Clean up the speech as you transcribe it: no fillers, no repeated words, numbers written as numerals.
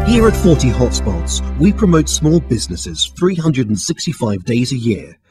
Here at 40 Hotspots, we promote small businesses 365 days a year.